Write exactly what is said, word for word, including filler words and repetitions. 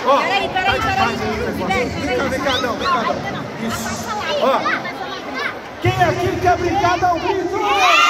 Ó, peraí, peraí, peraí. Vem cá, vem cá, não, vem cá, não. Isso. Ó, quem aqui quer brincar, dá um grito!